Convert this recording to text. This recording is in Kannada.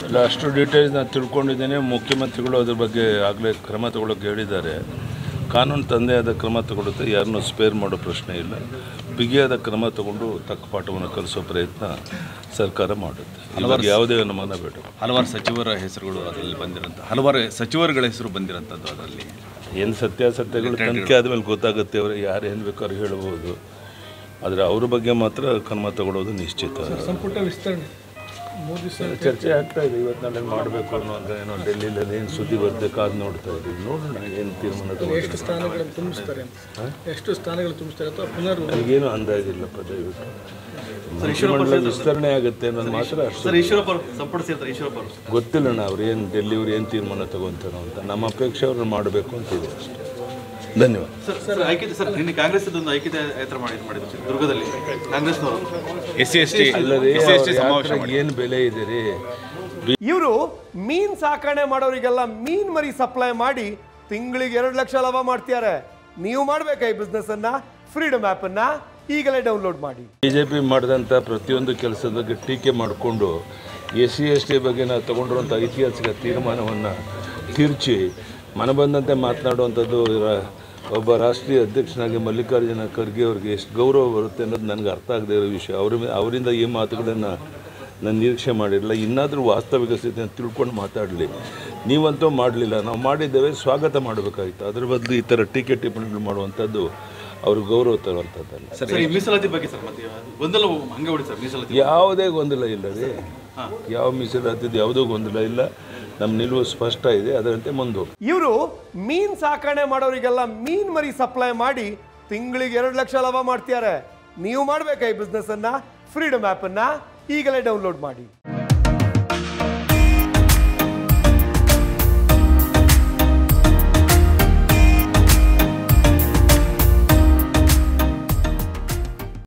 ಇಲ್ಲ, ಅಷ್ಟು ಡೀಟೇಲ್ಸ್ ನಾನು ತಿಳ್ಕೊಂಡಿದ್ದೇನೆ. ಮುಖ್ಯಮಂತ್ರಿಗಳು ಅದ್ರ ಬಗ್ಗೆ ಆಗಲೇ ಕ್ರಮ ತಗೊಳ್ಳೋಕೆ ಹೇಳಿದ್ದಾರೆ. ಕಾನೂನು ತಂದೆಯಾದ ಕ್ರಮ ತಗೊಳುತ್ತೆ, ಯಾರನ್ನೂ ಸ್ಪೇರ್ ಮಾಡೋ ಪ್ರಶ್ನೆ ಇಲ್ಲ. ಬಿಗಿಯಾದ ಕ್ರಮ ತಗೊಂಡು ತಕ್ಕ ಪಾಠವನ್ನು ಕಲಿಸೋ ಪ್ರಯತ್ನ ಸರ್ಕಾರ ಮಾಡುತ್ತೆ. ಇವಾಗ ಯಾವುದೇ ಅನುಮಾನ ಬೇಡ. ಹಲವಾರು ಸಚಿವರ ಹೆಸರುಗಳು ಅದರಲ್ಲಿ ಬಂದಿರೋಂಥ ಹಲವಾರು ಸಚಿವರುಗಳ ಹೆಸರು ಬಂದಿರೋಂಥದ್ದು. ಅದರಲ್ಲಿ ಏನು ಸತ್ಯಾಸತ್ಯಗಳು ತನಿಖೆ ಆದಮೇಲೆ ಗೊತ್ತಾಗುತ್ತೆ. ಅವರು ಯಾರು ಏನು ಬೇಕಾದ್ರೂ ಹೇಳ್ಬೋದು. ಆದರೆ ಅವ್ರ ಬಗ್ಗೆ ಮಾತ್ರ ಕ್ರಮ ತಗೊಳ್ಳೋದು ನಿಶ್ಚಿತ. ಸಂಪುಟ ವಿಸ್ತರಣೆ ಚರ್ಚೆ ಆಗ್ತಾ ಇದೆ. ಇವತ್ತು ನಾಳೆ ಮಾಡಬೇಕು ಅನ್ನೋ ಏನೋ ಡೆಲ್ಲಿಯಲ್ಲಿ ಏನು ಸುದ್ದಿ ಬರುತ್ತೆ, ಕಾದು ನೋಡ್ತಾ ಇದ್ದೀವಿ. ನೋಡೋಣ ಏನು ತೀರ್ಮಾನ ತಗೊಳ್ಳಿ. ಎಷ್ಟು ಸ್ಥಾನಗಳನ್ನು ತುಂಬಿಸ್ತಾರೆ ಅಥವಾ ಪುನರ್ ನನಗೇನು ಅಂದಾಜಿಲ್ಲಪ್ಪ. ದಯವಿಟ್ಟು ಮಂಡಲ ವಿಸ್ತರಣೆ ಆಗುತ್ತೆ ಅನ್ನೋದು ಮಾತ್ರ ಗೊತ್ತಿಲ್ಲಣ್ಣ. ಅವ್ರು ಏನು ಡೆಲ್ಲಿಯವ್ರು ಏನು ತೀರ್ಮಾನ ತಗೊತಾರೋ ಅಂತ. ನಮ್ಮ ಅಪೇಕ್ಷೆ ಅವ್ರನ್ನ ಮಾಡಬೇಕು ಅಂತಿದೆ ಅಷ್ಟೇ. ಧನ್ಯವಾದ. ಸರ್ ಐಕ್ಯತೆ ಸರ್ ನಿನ್ನೆ ಕಾಂಗ್ರೆಸ್ ಒಂದು ಐಕ್ಯತೆ ಯಾತ್ರೆ ಮಾಡಿದ್ರು ದುರ್ಗದಲ್ಲಿ. ಕಾಂಗ್ರೆಸ್ನವರು SC ಏನು ಬೆಲೆ ಇದೆ ರೀ. ಇವರು ಮೀನ್ ಸಾಕಣೆ ಮಾಡೋರಿಗೆಲ್ಲ ಮೀನ್ ಮರಿ ಸಪ್ಲೈ ಮಾಡಿ ತಿಂಗಳಿಗೆ 2 ಲಕ್ಷ ಲಾಭ ಮಾಡ್ತಿದ್ದಾರೆ. ನೀವು ಮಾಡಬೇಕಾ ಈ ಬಿಸ್ನೆಸ್ ಅನ್ನ? ಫ್ರೀಡಮ್ ಆ್ಯಪ್ ಅನ್ನ ಈಗಲೇ ಡೌನ್ಲೋಡ್ ಮಾಡಿ. BJP ಮಾಡಿದಂಥ ಪ್ರತಿಯೊಂದು ಕೆಲಸದ ಬಗ್ಗೆ ಟೀಕೆ ಮಾಡಿಕೊಂಡು SC ಬಗ್ಗೆ ನಾವು ತಗೊಂಡಿರುವಂಥ ಐತಿಹಾಸಿಕ ತೀರ್ಮಾನವನ್ನು ತಿರುಚಿ ಮನಬಂದಂತೆ ಮಾತನಾಡುವಂಥದ್ದು ಒಬ್ಬ ರಾಷ್ಟ್ರೀಯ ಅಧ್ಯಕ್ಷನಾಗಿ ಮಲ್ಲಿಕಾರ್ಜುನ ಖರ್ಗೆ ಅವ್ರಿಗೆ ಎಷ್ಟು ಗೌರವ ಬರುತ್ತೆ ಅನ್ನೋದು ನನಗೆ ಅರ್ಥ ಆಗದೆ ಇರೋ ವಿಷಯ. ಅವರಿಂದ ಈ ಮಾತುಗಳನ್ನು ನಾನು ನಿರೀಕ್ಷೆ ಮಾಡಿರಲಿಲ್ಲ. ಇನ್ನಾದರೂ ವಾಸ್ತವಿಕ ಸ್ಥಿತಿಯನ್ನು ತಿಳ್ಕೊಂಡು ಮಾತಾಡಲಿ. ನೀವಂತೂ ಮಾಡಲಿಲ್ಲ, ನಾವು ಮಾಡಿದ್ದೇವೆ, ಸ್ವಾಗತ ಮಾಡಬೇಕಾಗಿತ್ತು. ಅದ್ರ ಬದಲು ಈ ಥರ ಟೀಕೆ ಟಿಪ್ಪಣಿಗಳು ಮಾಡುವಂಥದ್ದು ಅವ್ರಿಗೆ ಗೌರವ ತರುವಂಥದ್ದಲ್ಲ. ಸರ್ ಮೀಸಲಾತಿ ಬಗ್ಗೆ ಸರ್ ಮತ್ತೆ ಗೊಂದಲ ಹಂಗೆ ಹೊಡಿ ಸರ್. ಮೀಸಲಾತಿ ಯಾವುದೇ ಗೊಂದಲ ಇಲ್ಲ ರೀ. ಯಾವ ಮೀಸಲಾತಿದ್ದು ಯಾವುದೂ ಗೊಂದಲ ಇಲ್ಲ. ನಮ್ಮ ನಿಲುವು ಸ್ಪಷ್ಟ ಇದೆ, ಅದರಂತೆ ಮುಂದೋಗಿ. ಇವರು ಮೀನ್ ಸಾಕಣೆ ಮಾಡೋರಿಗೆಲ್ಲ ಮೀನ್ ಮರಿ ಸಪ್ಲೈ ಮಾಡಿ ತಿಂಗಳಿಗೆ 2 ಲಕ್ಷ ಲಾಭ ಮಾಡ್ತಿದ್ದಾರೆ. ನೀವು ಮಾಡಬೇಕಾ ಈ ಬಿಸ್ನೆಸ್ ಅನ್ನ? ಫ್ರೀಡಮ್ ಆ್ಯಪ್ ಅನ್ನ ಈಗಲೇ ಡೌನ್ಲೋಡ್ ಮಾಡಿ.